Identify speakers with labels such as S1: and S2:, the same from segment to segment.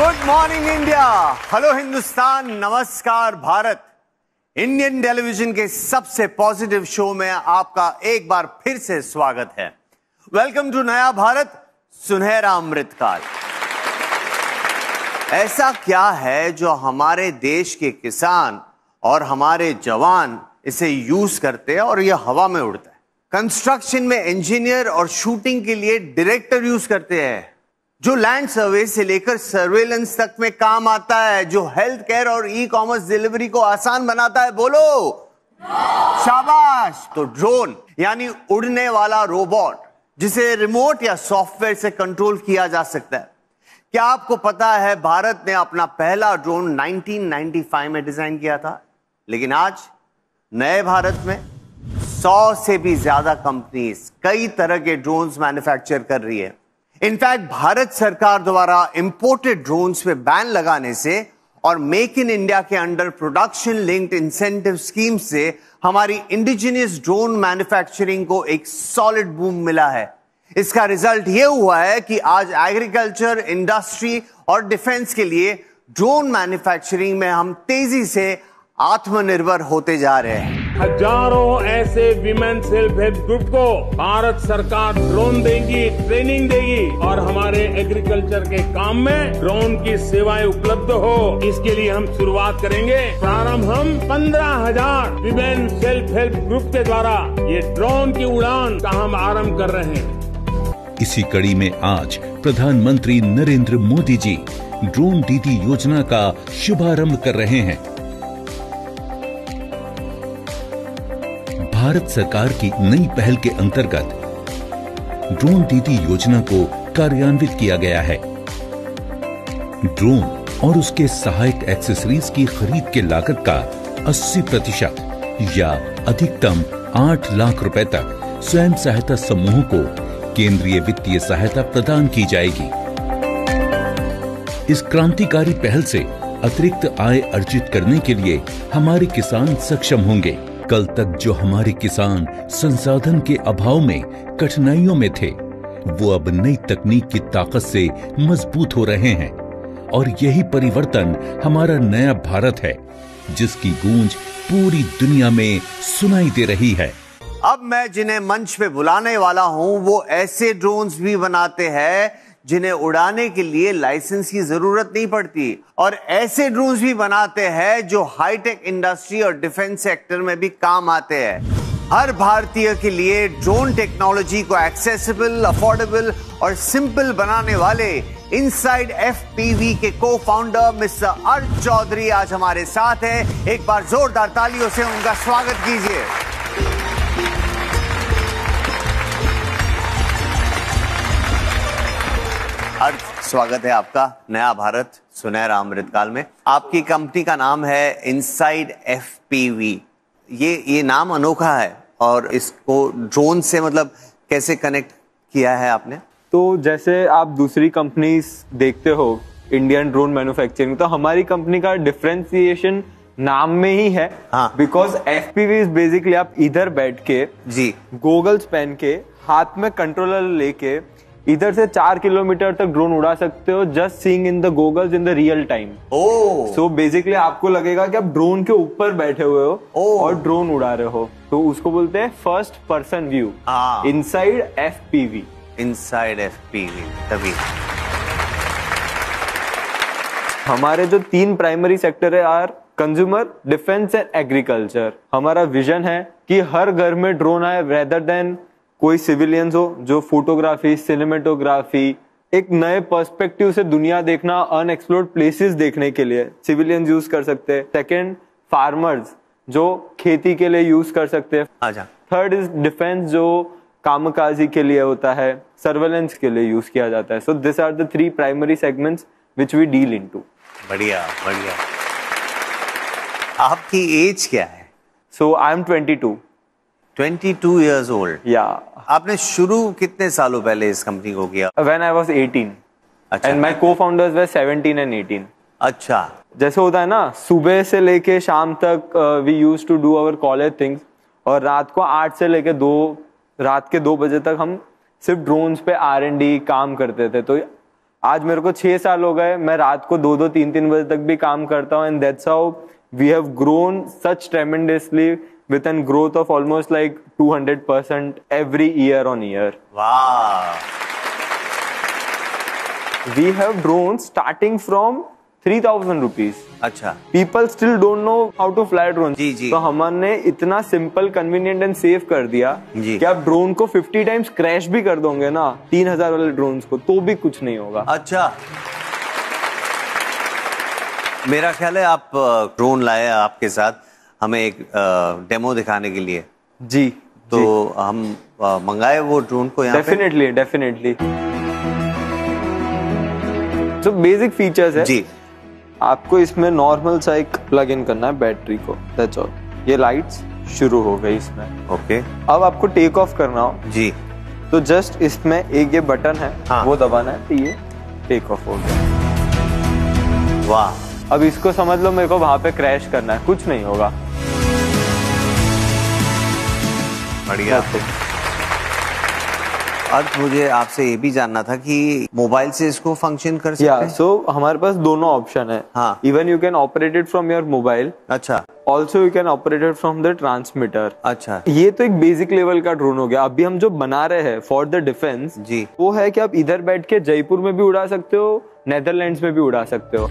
S1: Good morning India, hello Hindustan, नमस्कार Bharat. Indian television के सबसे पॉजिटिव शो में आपका एक बार फिर से स्वागत है। वेलकम टू नया भारत, सुनहरा अमृतकाल। ऐसा क्या है जो हमारे देश के किसान और हमारे जवान इसे यूज करते हैं और यह हवा में उड़ता है? कंस्ट्रक्शन में इंजीनियर और शूटिंग के लिए डायरेक्टर यूज करते हैं, जो लैंड सर्वे से लेकर सर्वेलेंस तक में काम आता है, जो हेल्थ केयर और ई कॉमर्स डिलीवरी को आसान बनाता है। बोलो शाबाश। तो ड्रोन यानी उड़ने वाला रोबोट, जिसे रिमोट या सॉफ्टवेयर से कंट्रोल किया जा सकता है। क्या आपको पता है भारत ने अपना पहला ड्रोन 1995 में डिजाइन किया था, लेकिन आज नए भारत में 100 से भी ज्यादा कंपनीज कई तरह के ड्रोन्स मैन्युफैक्चर कर रही है। इनफैक्ट भारत सरकार द्वारा इंपोर्टेड ड्रोन्स पे बैन लगाने से और मेक इन इंडिया के under production linked incentive scheme से हमारी इंडिजिनियस ड्रोन मैन्युफैक्चरिंग को एक सॉलिड बूम मिला है। इसका रिजल्ट यह हुआ है कि आज एग्रीकल्चर, इंडस्ट्री और डिफेंस के लिए ड्रोन मैन्युफैक्चरिंग में हम तेजी से आत्मनिर्भर होते जा रहे हैं।
S2: हजारों ऐसे विमेन सेल्फ हेल्प ग्रुप को भारत सरकार ड्रोन देगी, ट्रेनिंग देगी और हमारे एग्रीकल्चर के काम में ड्रोन की सेवाएं उपलब्ध हो, इसके लिए हम शुरुआत करेंगे। प्रारंभ हम 15,000 विमेन सेल्फ हेल्प ग्रुप के द्वारा ये ड्रोन की उड़ान का हम आरंभ कर रहे हैं।
S3: इसी कड़ी में आज प्रधानमंत्री नरेंद्र मोदी जी ड्रोन दीदी योजना का शुभारंभ कर रहे हैं। भारत सरकार की नई पहल के अंतर्गत ड्रोन दीदी योजना को कार्यान्वित किया गया है। ड्रोन और उसके सहायक एक्सेसरीज की खरीद के लागत का 80% या अधिकतम 8 लाख रुपए तक स्वयं सहायता समूहों को केंद्रीय वित्तीय सहायता प्रदान की जाएगी। इस क्रांतिकारी पहल से अतिरिक्त आय अर्जित करने के लिए हमारे किसान सक्षम होंगे। कल तक जो हमारे किसान संसाधन के अभाव में कठिनाइयों में थे, वो अब नई तकनीक की ताकत से मजबूत हो रहे हैं और यही परिवर्तन हमारा नया भारत है, जिसकी गूंज पूरी दुनिया में सुनाई दे रही है।
S1: अब मैं जिन्हें मंच पे बुलाने वाला हूं, वो ऐसे ड्रोन्स भी बनाते हैं जिन्हें उड़ाने के लिए लाइसेंस की जरूरत नहीं पड़ती, और ऐसे ड्रोन्स भी बनाते हैं जो हाईटेक इंडस्ट्री और डिफेंस सेक्टर में भी काम आते हैं। हर भारतीय के लिए ड्रोन टेक्नोलॉजी को एक्सेसिबल, अफोर्डेबल और सिंपल बनाने वाले इनसाइड एफपीवी के को-फाउंडर मिस्टर अर्थ चौधरी आज हमारे साथ हैं। एक बार जोरदार तालियों से उनका स्वागत कीजिए। अर्थ, स्वागत है आपका नया भारत सुनहरा अमृतकाल में। आपकी कंपनी का नाम है इनसाइड एफपीवी। ये नाम अनोखा है, और इसको ड्रोन से मतलब कैसे कनेक्ट किया है आपने?
S4: तो जैसे आप दूसरी कंपनीज देखते हो इंडियन ड्रोन मैन्युफैक्चरिंग, तो हमारी कंपनी का डिफरेंशिएशन नाम में ही है। बिकॉज एफपीवी इज बेसिकली आप इधर बैठ के जी गोगल्स पहन के हाथ में कंट्रोलर लेके इधर से 4 किलोमीटर तक ड्रोन उड़ा सकते हो, just seeing in the goggles in the real time. So basically आपको लगेगा कि आप ड्रोन के ऊपर बैठे हुए हो और ड्रोन उड़ा रहे हो, तो उसको बोलते हैं first person view, inside FPV. Inside FPV. तभी हमारे जो 3 प्राइमरी सेक्टर है are consumer, defence and agriculture. हमारा विजन है कि हर घर में ड्रोन आए, रेदर देन कोई सिविलियंस हो जो फोटोग्राफी, सिनेमेटोग्राफी, एक नए पर्सपेक्टिव से दुनिया देखना, अनएक्सप्लोर्ड प्लेसेस देखने के लिए सिविलियंस यूज कर सकते हैं। सेकेंड, फार्मर्स जो खेती के लिए यूज कर सकते हैं। थर्ड इज डिफेंस जो कामकाजी के लिए होता है, सर्वेलेंस के लिए यूज किया जाता है। So this are the 3 primary segments which we deal into.
S1: बढ़िया बढ़िया। आपकी एज क्या है?
S4: So I am 22
S1: years old।
S4: या
S1: आपने शुरू कितने सालों पहले इस कंपनी को किया?
S4: When I was 18। अच्छा। And my co-founders were 17 and 18।
S1: अच्छा।
S4: जैसे होता है ना, सुबह से लेके शाम तक we used to do our college things, और रात को 8 से लेके रात के 2 बजे तक हम सिर्फ ड्रोन्स पे R&D काम करते थे। तो आज मेरे को 6 साल हो गए, मैं रात को 2-2, 3-3 बजे तक भी काम करता हूँ, and that's how we have grown such tremendously with a growth of almost like 200% every year on year.
S1: Wow.
S4: We have drones starting from 3,000 rupees.
S1: अच्छा.
S4: People still don't know how to fly drones.
S1: जी जी.
S4: तो हमने इतना simple, convenient and safe कर दिया
S1: जी.
S4: कि आप ड्रोन को 50 times क्रैश भी कर दोगे ना 3,000 वाले ड्रोन्स को, तो भी कुछ नहीं होगा.
S1: अच्छा. मेरा ख्याल है आप ड्रोन लाए आपके साथ हमें एक डेमो दिखाने के लिए.
S4: जी.
S1: तो हम मंगाए वो ड्रोन को यहाँ पे.
S4: डेफिनेटली. जो बेसिक फीचर्स है
S1: जी.
S4: आपको इसमें नॉर्मल सा एक प्लग इन करना है बैटरी को, दैट्स ऑल. ये लाइट्स शुरू हो गई इसमें.
S1: ओके.
S4: अब आपको टेक ऑफ करना हो
S1: जी,
S4: तो जस्ट इसमें एक ये बटन है,
S1: हाँ.
S4: वो दबाना है, तो ये टेक ऑफ हो गया.
S1: वाह.
S4: अब इसको समझ लो मेरे को वहां पे क्रैश करना है, कुछ नहीं होगा.
S1: बढ़िया. अब मुझे आपसे ये भी जानना था कि मोबाइल से इसको फंक्शन कर सकते हैं?
S4: सो हमारे पास दोनों ऑप्शन है.
S1: हाँ.
S4: Even you can operate it from your mobile.
S1: अच्छा.
S4: Also you can operate it from the transmitter.
S1: अच्छा.
S4: ये तो एक बेसिक लेवल का ड्रोन हो गया. अभी हम जो बना रहे हैं फॉर द डिफेंस
S1: जी,
S4: वो है कि आप इधर बैठ के जयपुर में भी उड़ा सकते हो, नेदरलैंड्स में भी उड़ा सकते हो.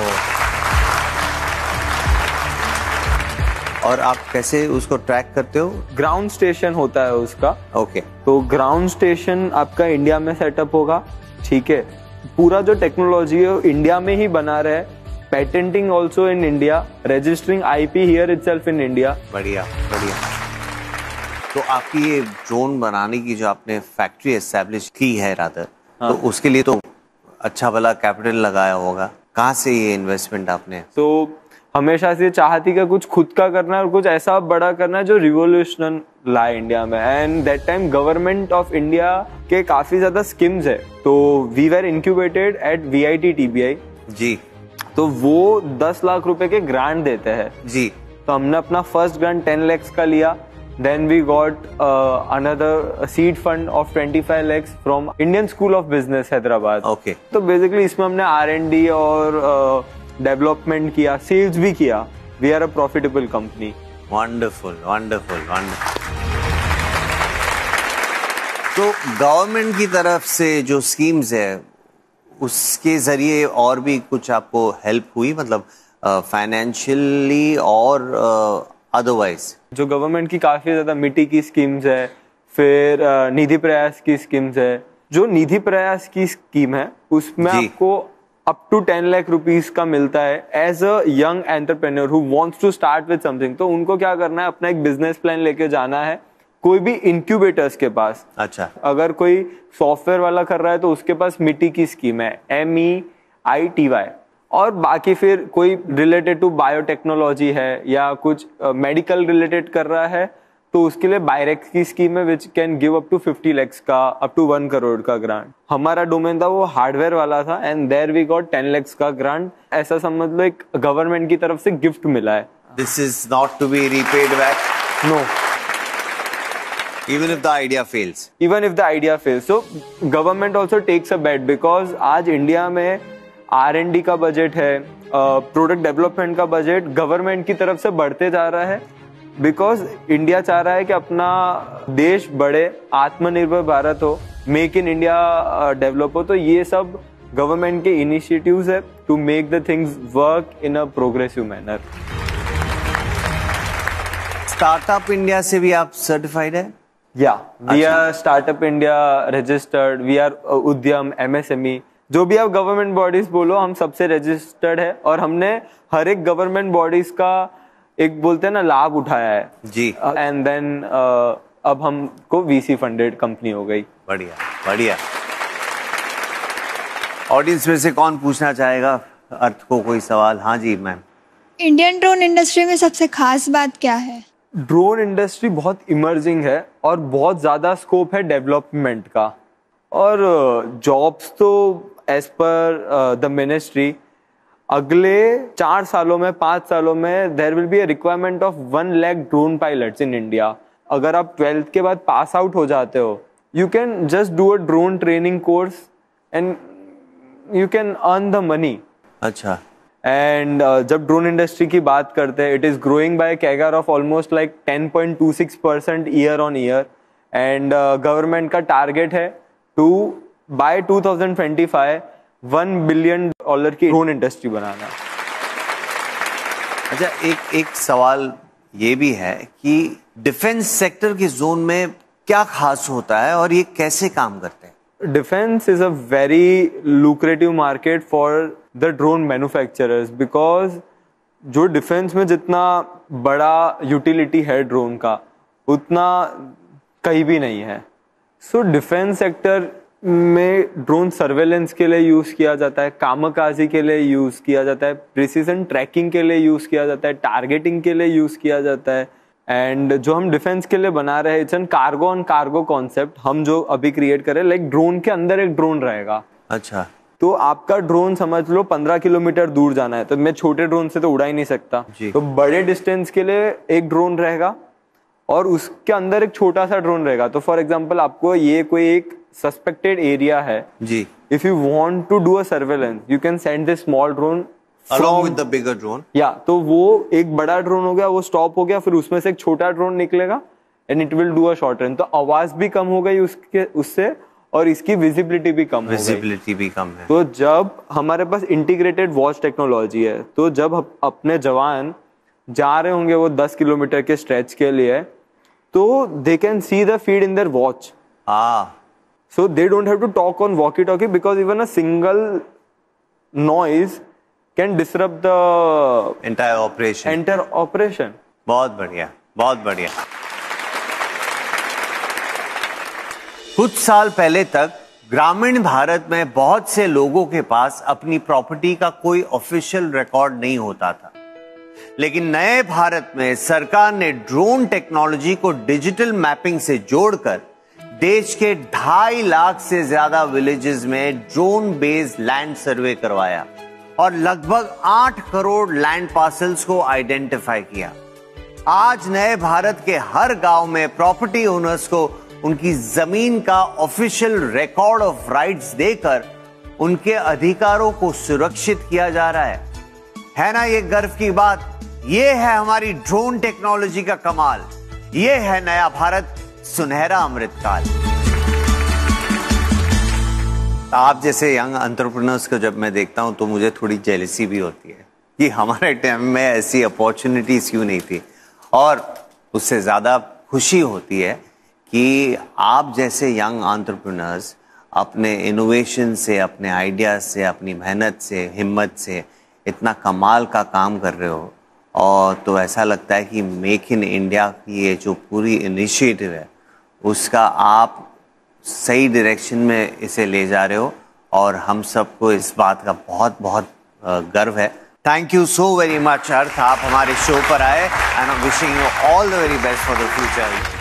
S1: और आप कैसे उसको ट्रैक करते हो?
S4: ग्राउंड स्टेशन होता है उसका.
S1: ओके.
S4: तो ग्राउंड स्टेशन आपका इंडिया में सेटअप होगा. ठीक है. पूरा जो टेक्नोलॉजी है वो इंडिया में ही बना रहे. Patenting also in India, registering IP here itself in India.
S1: बढ़िया बढ़िया. तो आपकी ये ड्रोन बनाने की जो आपने फैक्ट्री एस्टेब्लिश की है रादर, तो उसके लिए तो अच्छा भला कैपिटल लगाया होगा. कहाँ से ये इन्वेस्टमेंट आपने?
S4: तो हमेशा से चाहती कि कुछ खुद का करना है और कुछ ऐसा बड़ा करना है जो रिवोल्यूशन लाए इंडिया में. And that time government of India के काफी ज्यादा स्कीम्स है. तो we were incubated at VIT TBI.
S1: जी.
S4: तो वो 10 लाख रुपए के ग्रांट देते हैं.
S1: जी.
S4: तो हमने अपना फर्स्ट ग्रांट 10 lakhs का लिया. Then we got another seed fund of 25 lakhs from Indian School of Business Hyderabad.
S1: Okay.
S4: तो बेसिकली इसमें हमने R&D और डेवलपमेंट किया, सेल्स भी किया. We are a profitable company.
S1: Wonderful wonderful wonderful. तो गवर्नमेंट की तरफ से जो स्कीम्स है उसके जरिए और भी कुछ आपको हेल्प हुई, मतलब फाइनेंशियली और अदरवाइज?
S4: जो गवर्नमेंट की काफी ज्यादा मिट्टी की स्कीम्स है, फिर निधि प्रयास की स्कीम्स है. जो निधि प्रयास की स्कीम है उसमें आपको अप टू 10 लाख रुपीस का मिलता है as a young entrepreneur who wants to start with something. तो उनको क्या करना है, अपना एक बिजनेस प्लान लेके जाना है कोई भी इंक्यूबेटर्स के पास.
S1: अच्छा.
S4: अगर कोई सॉफ्टवेयर वाला कर रहा है तो उसके पास मिट्टी की स्कीम है, MEITY. और बाकी फिर कोई रिलेटेड टू बायोटेक्नोलॉजी है या कुछ मेडिकल रिलेटेड कर रहा है तो उसके लिए बायरेक्स की स्कीम है which can give up to 50 lakhs का, अप टू 1 crore का ग्रांट. हमारा डोमेन था वो हार्डवेयर वाला था and there we got 10 lakhs का ग्रांट. ऐसा समझ लो एक गवर्नमेंट की तरफ से गिफ्ट मिला है.
S1: This is not to be repaid back.
S4: No.
S1: Even if the idea fails.
S4: Even if the idea fails. So government also takes a bet because आज इंडिया में R&D का बजट है, प्रोडक्ट डेवलपमेंट का budget government की तरफ से बढ़ते जा रहा है. बिकॉज इंडिया चाह रहा है कि अपना देश बढ़े, आत्मनिर्भर भारत हो, मेक इन इंडिया डेवलप हो. तो ये सब गवर्नमेंट के इनिशिएटिव्स है to make the things work in a progressive manner.
S1: Startup India से भी आप सर्टिफाइड है?
S4: या we are startup India registered. We are Udyam, MSME, जो भी आप गवर्नमेंट बॉडीज बोलो हम सबसे रजिस्टर्ड है. और हमने हर एक गवर्नमेंट बॉडीज का एक बोलते हैं ना लाभ उठाया है.
S1: जी.
S4: एंड देन अब हमको VC फंडेड कंपनी हो गई.
S1: बढ़िया बढ़िया. ऑडियंस में से कौन पूछना चाहेगा अर्थ को कोई सवाल? हाँ जी मैम.
S5: इंडियन ड्रोन इंडस्ट्री में सबसे खास बात क्या है?
S4: ड्रोन इंडस्ट्री बहुत इमर्जिंग है और बहुत ज्यादा स्कोप है डेवलपमेंट का. और जॉब्स तो एज पर द मिनिस्ट्री अगले 4 सालों में 5 सालों में there will be a requirement of 1 lakh drone pilots in India. अगर आप 12th के बाद पास आउट हो जाते हो, you can just do a drone training course and you can earn the money.
S1: अच्छा.
S4: एंड जब ड्रोन इंडस्ट्री की बात करते हैं, it is growing by CAGR of almost like 10.26% year on year. And government का टारगेट है टू बाय 2025 $1 बिलियन की ड्रोन इंडस्ट्री बनाना.
S1: अच्छा, एक सवाल ये भी है कि डिफेंस सेक्टर के जोन में क्या खास होता है और ये कैसे काम करते हैं?
S4: Defense is a very lucrative market for the drone manufacturers because जो डिफेंस में जितना बड़ा यूटिलिटी है ड्रोन का उतना कहीं भी नहीं है. सो डिफेंस सेक्टर में ड्रोन सर्वेलेंस के लिए यूज किया जाता है, कामकाजी के लिए यूज किया जाता है, प्रिसीजन ट्रैकिंग के लिए यूज किया जाता है, टारगेटिंग के लिए यूज किया जाता है. एंड जो हम डिफेंस के लिए बना रहे हैं, it's an cargo on cargo concept. हम जो अभी क्रिएट कर रहे हैं, लाइक ड्रोन के अंदर एक ड्रोन रहेगा.
S1: अच्छा.
S4: तो आपका ड्रोन समझ लो 15 किलोमीटर दूर जाना है, तो मैं छोटे ड्रोन से तो उड़ा ही नहीं सकता. तो बड़े डिस्टेंस के लिए एक ड्रोन रहेगा और उसके अंदर एक छोटा सा ड्रोन रहेगा. तो फॉर एग्जाम्पल आपको ये कोई एक सस्पेक्टेड एरिया है
S1: जी.
S4: If you want to do a surveillance, you can send this small drone
S1: along with the bigger drone.
S4: या तो वो एक बड़ा ड्रोन हो गया, वो स्टॉप हो गया, फिर उसमें से एक छोटा ड्रोन निकलेगा and it will do a short range. तो आवाज भी कम हो गई उससे और इसकी विजिबिलिटी भी कम
S1: है.
S4: तो जब हमारे पास इंटीग्रेटेड वॉच टेक्नोलॉजी है, तो जब अपने जवान जा रहे होंगे वो 10 किलोमीटर के स्ट्रेच के लिए, तो they can see the feed in their watch. So they don't have to talk on walkie-talkie because even a single noise can disrupt the
S1: entire operation. बहुत बढ़िया, बहुत बढ़िया. कुछ साल पहले तक ग्रामीण भारत में बहुत से लोगों के पास अपनी प्रॉपर्टी का कोई ऑफिशियल रिकॉर्ड नहीं होता था. लेकिन नए भारत में सरकार ने ड्रोन टेक्नोलॉजी को डिजिटल मैपिंग से जोड़कर देश के 2.5 लाख से ज्यादा विलेजेस में ड्रोन बेस्ड लैंड सर्वे करवाया और लगभग 8 करोड़ लैंड पार्सल्स को आइडेंटिफाई किया. आज नए भारत के हर गांव में प्रॉपर्टी ओनर्स को उनकी जमीन का ऑफिशियल रिकॉर्ड ऑफ राइट्स देकर उनके अधिकारों को सुरक्षित किया जा रहा है ना ये गर्व की बात? ये है हमारी ड्रोन टेक्नोलॉजी का कमाल. ये है नया भारत, सुनहरा अमृतकाल. आप जैसे यंग एंटरप्रेन्योर्स को जब मैं देखता हूं तो मुझे थोड़ी जेलसी भी होती है कि हमारे टाइम में ऐसी अपॉर्चुनिटीज क्यों नहीं थी. और उससे ज्यादा खुशी होती है कि आप जैसे यंग एंटरप्रेन्योर्स अपने इनोवेशन से, अपने आइडियाज से, अपनी मेहनत से, हिम्मत से इतना कमाल का काम कर रहे हो. और तो ऐसा लगता है कि मेक इन इंडिया की ये जो पूरी इनिशिएटिव है उसका आप सही डायरेक्शन में इसे ले जा रहे हो और हम सबको इस बात का बहुत बहुत गर्व है. Thank you so very much Arth, आप हमारे शो पर आए and I am wishing you all the very best for the future.